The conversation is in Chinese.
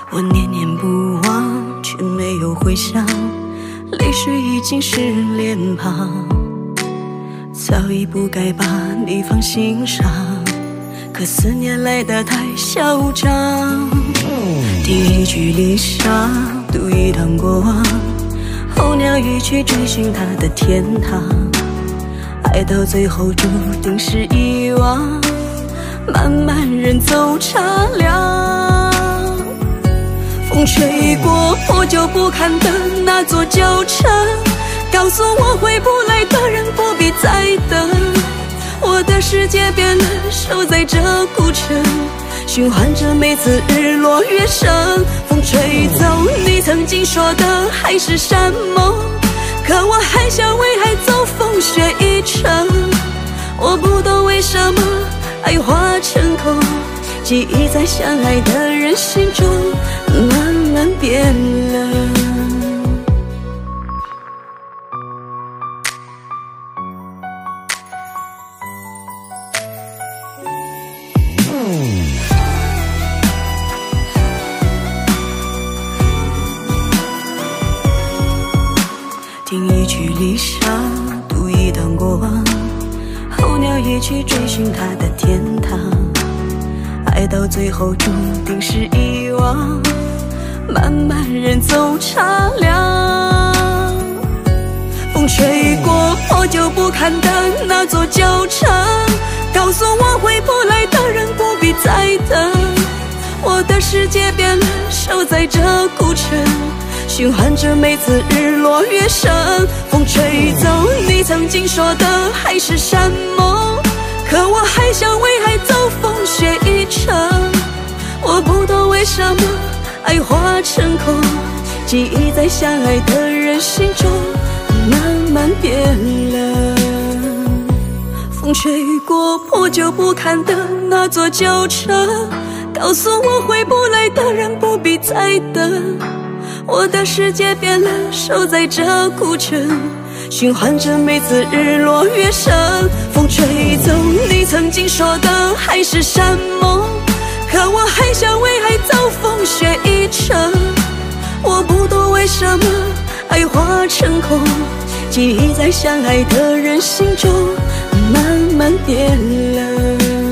我念念不忘，却没有回响，泪水已经是脸庞，早已不该把你放心上，可思念来得太嚣张。听一句离殇，读一段过往，候鸟已去追寻它的天堂，爱到最后注定是遗忘，漫漫人走茶凉。风吹过破旧不堪的那座旧城，告诉我回不来的人不必再等。我的世界变了，守在这古城，循环着每次日落月升。风吹走你曾经说的海誓山盟，可我还想为爱走风雪一程。我不懂为什么爱化成空，记忆在相爱的人心中慢慢变了。听一曲离殇，读一段过往，候鸟也去追寻它的天堂，爱到最后注定是遗忘，漫漫人走茶凉。风吹过破旧不堪的那座旧城，告诉我回不来的人不必再等。我的世界变了，守在这古城，循环着每次日落月升。风吹走你曾经说的海誓山盟，可我还想为爱走风雪一程。我不懂为什么爱化成空，记忆在相爱的人心中慢慢变了。风吹过破旧不堪的那座旧城，告诉我回不来的人不必再等。我的世界变了，守在这古城，循环着每次日落月升。风吹走你曾经说的海誓山盟，可我还想为爱走风雪一程。我不懂为什么爱化成空，记忆在相爱的人心中慢慢变了。